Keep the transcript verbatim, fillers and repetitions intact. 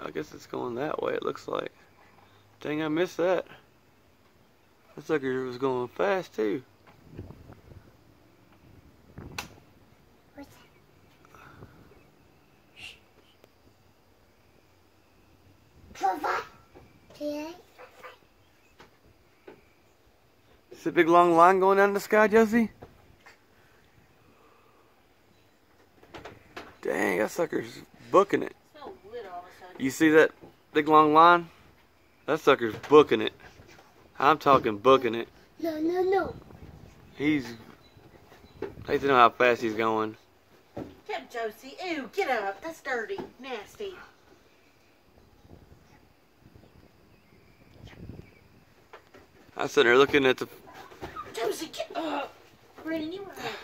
I guess it's going that way, it looks like. Dang, I missed that. That sucker was going fast too. What's that? Is it a big long line going down in the sky, Josie? Dang, that sucker's booking it. You see that big long line? That sucker's booking it. I'm talking booking it. No, no, no. He's... I hate to know how fast he's going. Get up, Josie. Ew, get up. That's dirty. Nasty. I was sitting there looking at the... Josie, get up. Brandon, you were